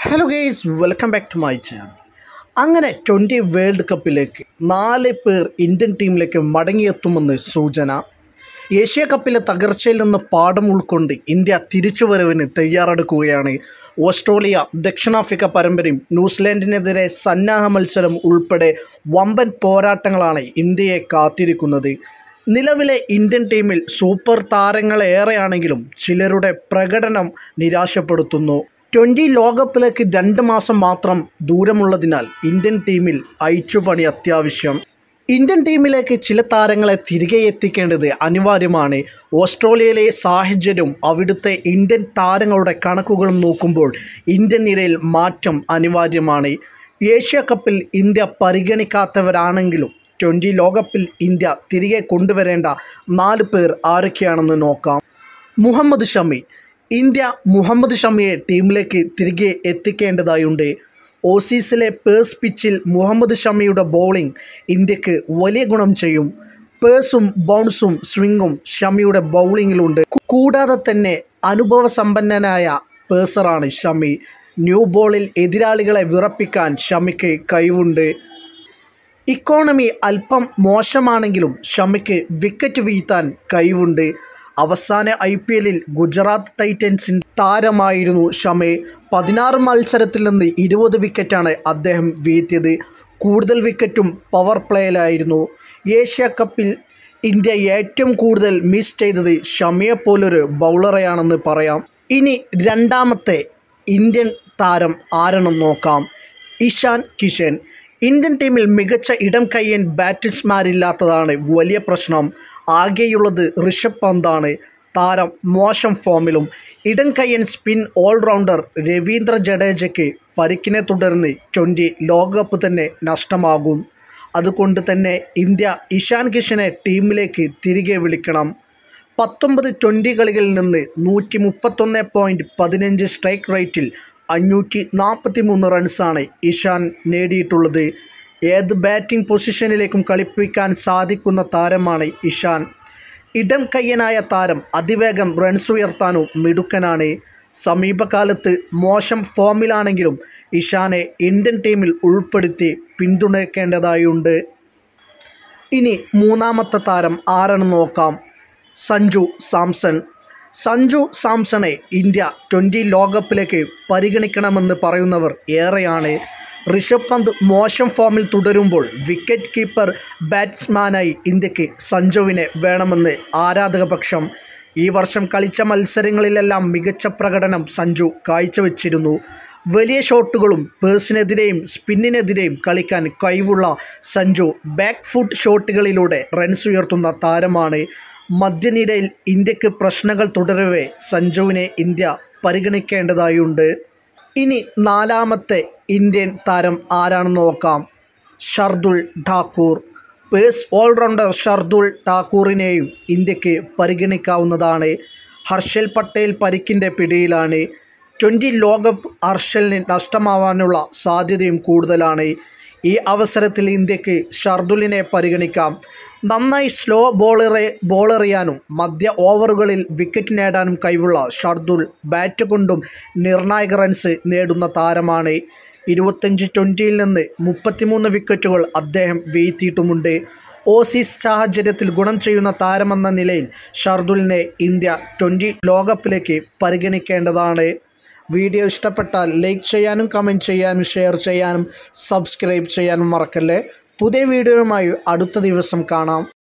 Hello guys, welcome back to my channel. അങ്ങനെ T20 world കപ്പിലേക്ക് 4 പേർ Indian ടീമിലേക്ക് മടങ്ങിയെത്തുമെന്ന് സൂചന. ഏഷ്യ കപ്പിലെ തകർച്ചയിൽ നിന്ന് പാഠം ഉൾക്കൊണ്ട് ഇന്ത്യ തിരിച്ചുവരവിന് തയ്യാറെടുക്കുകയാണ്. ഓസ്ട്രേലിയ ദക്ഷിണാഫ്രിക്ക പരമ്പരയും ന്യൂസിലാൻഡിനെതിരെ സന്നാഹ മത്സരം ഉൾപ്പെടെ വമ്പൻ പോരാട്ടങ്ങളാണ് ഇന്ത്യയെ കാത്തിരിക്കുന്നത്. നിലവിലെ ഇന്ത്യൻ ടീമിൽ സൂപ്പർ താരങ്ങളേറെയാണെങ്കിലും ചിലരുടെ പ്രകടനം നിരാശപ്പെടുത്തുന്നു. T20 ലോകകപ്പിലേക്ക് 2 മാസം മാത്രം ദൂരമുള്ളതിനാൽ ഇന്ത്യൻ ടീമിൽ അഴിച്ചുപണി അത്യാവശ്യം. ഇന്ത്യൻ ടീമിലേക്ക് ചില താരങ്ങളെ തിരികെ എത്തിക്കേണ്ടത് അനിവാര്യമാണ്. ഓസ്ട്രേലിയയിലെ സാഹചര്യവും അവിടുത്തെ ഇന്ത്യൻ താരങ്ങളുടെ കണക്കുകളും നോക്കുമ്പോൾ ഇന്ത്യൻ നിരയിൽ മാറ്റം അനിവാര്യമാണ്. ഏഷ്യ കപ്പിൽ ഇന്ത്യ പരിഗണിക്കാത്തവരാണെങ്കിലും T20 ലോകകപ്പിൽ ഇന്ത്യ തിരികെ കൊണ്ടുവരേണ്ട 4 പേർ ആരൊക്കെയാണെന്ന് നോക്കാം. മുഹമ്മദ് ഷമി. ഇന്ത്യ മുഹമ്മദ് ഷമിയെ ടീമിലേക്ക് തിരികെ എത്തിക്കേണ്ടതായുണ്ട്. ഓസീസിലെ പേസ് പിച്ചിൽ മുഹമ്മദ് ഷമിയുടെ ബൗളിംഗ് ഇന്ത്യക്ക് വലിയ ഗുണം ചെയ്യും. പേസും ബൗൺസും സ്വിങ്ങും ഷമിയുടെ ബൗളിങ്ങിലുണ്ട്. കൂടാതെ തന്നെ അനുഭവസമ്പന്നനായ പേസറാണ് ഷമി. ന്യൂ ബോളിൽ എതിരാളികളെ വിറപ്പിക്കാൻ ഷമിക്ക് കഴിവുണ്ട്. ഇക്കോണമി അല്പം മോശമാണെങ്കിലും ഷമിക്ക് വിക്കറ്റ് വീഴ്ത്താൻ കഴിവുണ്ട്. അവസാന IPLൽ ഗുജറാത്ത് ടൈറ്റൻസിൻ്റെ താരമായിരുന്നു ഷമി. 16 മത്സരത്തിൽ നിന്ന് 20 വിക്കറ്റാണ് അദ്ദേഹം വീഴ്ത്തിയത്. കൂടുതൽ വിക്കറ്റും പവർ പ്ലേയിലായിരുന്നു. ഏഷ്യ കപ്പിൽ ഇന്ത്യ ഏറ്റവും കൂടുതൽ മിസ് ചെയ്തത് ഷമിയെപ്പോലൊരു ബൗളറെയാണെന്ന് പറയാം. ഇനി രണ്ടാമത്തെ ഇന്ത്യൻ താരം ആരെന്ന് നോക്കാം. ഇഷാൻ കിഷൻ. ഇന്ത്യൻ ടീമിൽ മികച്ച ഇടം കയ്യൻ ബാറ്റ്സ്മാരില്ലാത്തതാണ് വലിയ പ്രശ്നം. ആകെയുള്ളത് ഋഷഭ് പന്താണ്. താരം മോശം ഫോമിലും. ഇടം കയ്യൻ സ്പിൻ ഓൾറൗണ്ടർ രവീന്ദ്ര ജഡേജയ്ക്ക് പരിക്കിനെ തുടർന്ന് T20 ലോകകപ്പ് തന്നെ നഷ്ടമാകും. അതുകൊണ്ട് തന്നെ ഇന്ത്യ ഇഷാൻ കിഷനെ ടീമിലേക്ക് തിരികെ വിളിക്കണം. 19 T20 കളികളിൽ നിന്ന് 131.15 സ്ട്രൈക്ക് റേറ്റിൽ 543 റൺസാണ് ഇഷാൻ നേടിയിട്ടുള്ളത്. ഏത് ബാറ്റിംഗ് പൊസിഷനിലേക്കും കളിപ്പിക്കാൻ സാധിക്കുന്ന താരമാണ് ഇഷാൻ. ഇടം കയ്യനായ താരം അതിവേഗം റൺസ് ഉയർത്താനും മിടുക്കനാണ്. സമീപകാലത്ത് മോശം ഫോമിലാണെങ്കിലും ഇഷാനെ ഇന്ത്യൻ ടീമിൽ ഉൾപ്പെടുത്തി പിന്തുണയ്ക്കേണ്ടതായുണ്ട്. ഇനി മൂന്നാമത്തെ താരം ആരെന്ന് നോക്കാം. സഞ്ജു സാംസൺ. സഞ്ജു സാംസണെ ഇന്ത്യ T20 ലോകകപ്പിലേക്ക് പരിഗണിക്കണമെന്ന് പറയുന്നവർ ഏറെയാണ്. ഋഷഭ് പന്ത് മോശം ഫോമിൽ തുടരുമ്പോൾ വിക്കറ്റ് കീപ്പർ ബാറ്റ്സ്മാനായി ഇന്ത്യക്ക് സഞ്ജുവിനെ വേണമെന്ന് ആരാധകപക്ഷം. ഈ വർഷം കളിച്ച മത്സരങ്ങളിലെല്ലാം മികച്ച പ്രകടനം സഞ്ജു കാഴ്ചവെച്ചിരുന്നു. വലിയ ഷോട്ടുകളും പേസിനെതിരെയും സ്പിന്നിനെതിരെയും കളിക്കാൻ കഴിവുള്ള സഞ്ജു ബാക്ക് ഫുട്ട് ഷോട്ടുകളിലൂടെ റൺസ് ഉയർത്തുന്ന താരമാണ്. മധ്യനിരയിൽ ഇന്ത്യക്ക് പ്രശ്നങ്ങൾ തുടരവേ സഞ്ജുവിനെ ഇന്ത്യ പരിഗണിക്കേണ്ടതായുണ്ട്. ഇനി നാലാമത്തെ ഇന്ത്യൻ താരം ആരാണെന്ന് നോക്കാം. ഷർദുൽ ഠാക്കൂർ. പേസ് ഓൾറൗണ്ടർ ഷർദുൽ ഠാക്കൂറിനെയും ഇന്ത്യക്ക് പരിഗണിക്കാവുന്നതാണ്. ഹർഷൽ പട്ടേൽ പരിക്കിൻ്റെ പിടിയിലാണ്. T20 ലോകകപ്പ് ഹർഷലിന് നഷ്ടമാവാനുള്ള സാധ്യതയും കൂടുതലാണ്. ഈ അവസരത്തിൽ ഇന്ത്യക്ക് ഷർദുലിനെ പരിഗണിക്കാം. നന്നായി സ്ലോ ബോളെറിയാനും മധ്യ ഓവറുകളിൽ വിക്കറ്റ് നേടാനും കഴിവുള്ള ഷർദുൽ ബാറ്റ് കൊണ്ടും നിർണായക റൺസ് നേടുന്ന താരമാണ്. 25 T20യിൽ നിന്ന് 33 വിക്കറ്റുകൾ അദ്ദേഹം വീഴ്ത്തിയിട്ടുമുണ്ട്. ഓസീസ് സാഹചര്യത്തിൽ ഗുണം ചെയ്യുന്ന താരമെന്ന നിലയിൽ ഷർദുലിനെ ഇന്ത്യ T20 ലോകകപ്പിലേക്ക് പരിഗണിക്കേണ്ടതാണ്. വീഡിയോ ഇഷ്ടപ്പെട്ടാൽ ലൈക്ക് ചെയ്യാനും കമൻറ്റ് ചെയ്യാനും ഷെയർ ചെയ്യാനും സബ്സ്ക്രൈബ് ചെയ്യാനും മറക്കല്ലേ. പുതിയ വീഡിയോയുമായി അടുത്ത ദിവസം കാണാം.